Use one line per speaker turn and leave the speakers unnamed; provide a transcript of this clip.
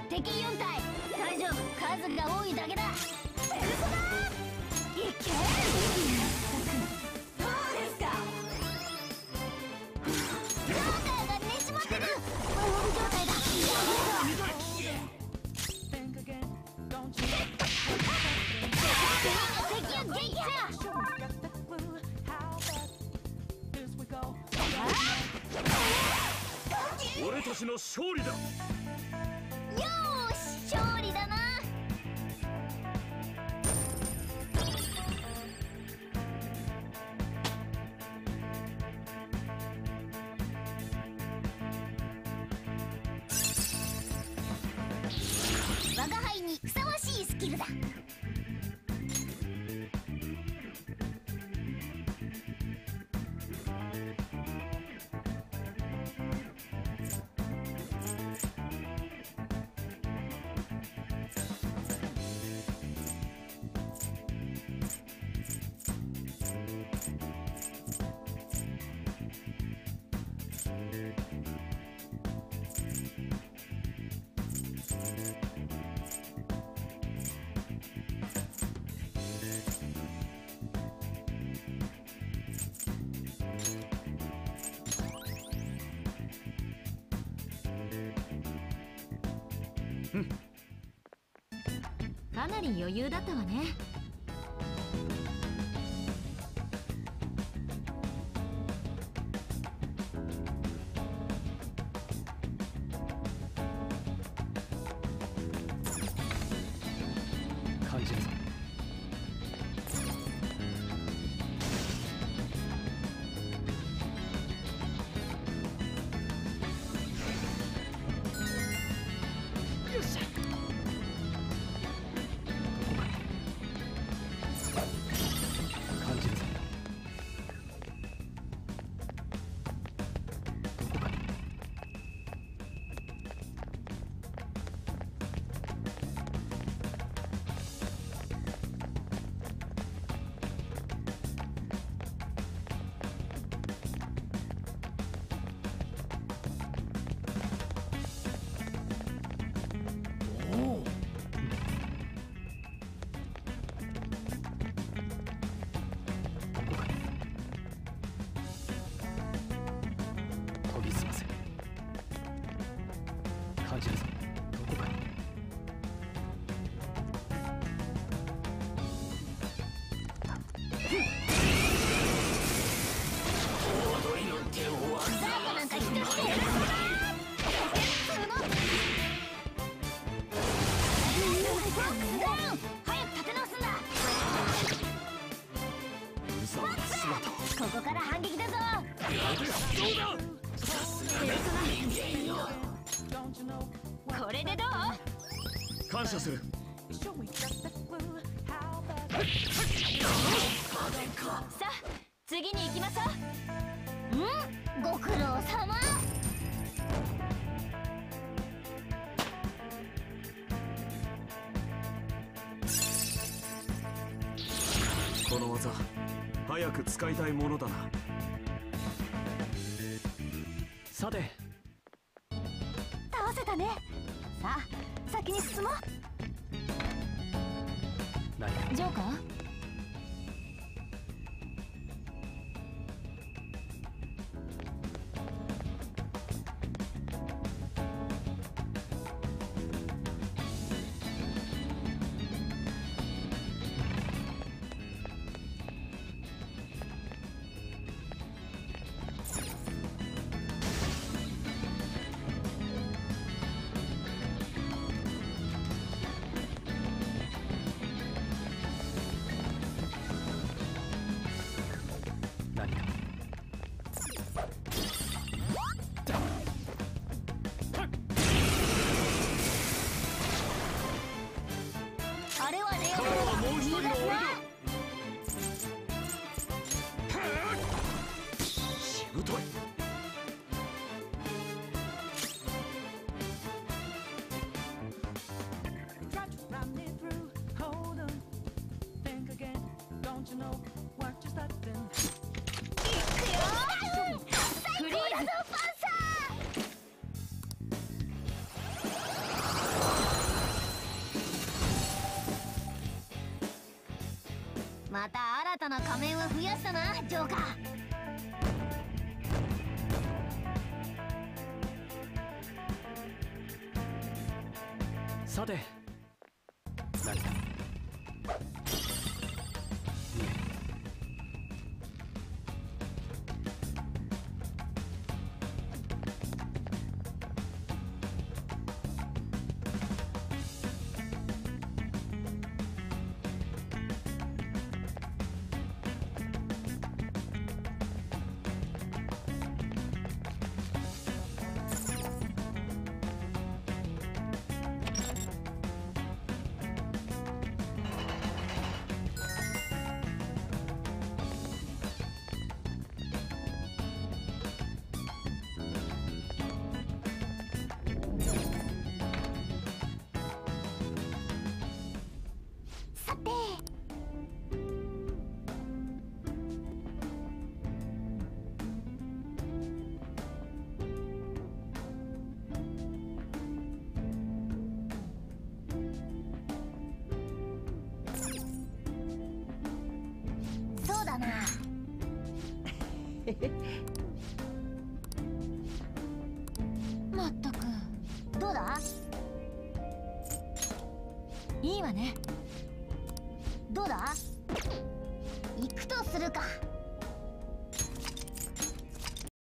敵4体。大丈夫、数が多いだけだ。嘘だ。いけ。どうですか。ジョーカーが寝ちまってる。無音状態だ。敵を撃破。
俺たちの勝利だ。
よーし、勝利だな。我が輩にふさわしいスキルだ。かなり余裕だったわね。
感じるぞ。よっしゃ。感じるぞ。どこかに。研ぎ澄ませ。感じるぞ。どこかに。踊りの手を
最後なんか一人でやらせない。早く立て直すんだ。ここから反撃だぞ。
どうだ。
これでどう？
感謝する。
さあ、次に行きましょう。ご苦労様。
この技早く使いたいものだな。さて、
倒せたね。さあ、先に進もう。
何か
ジョーカー？ したなジョーカー。
さて何か
さてそうだな。まったくどうだ。いいわね。どうだ。行くとするか。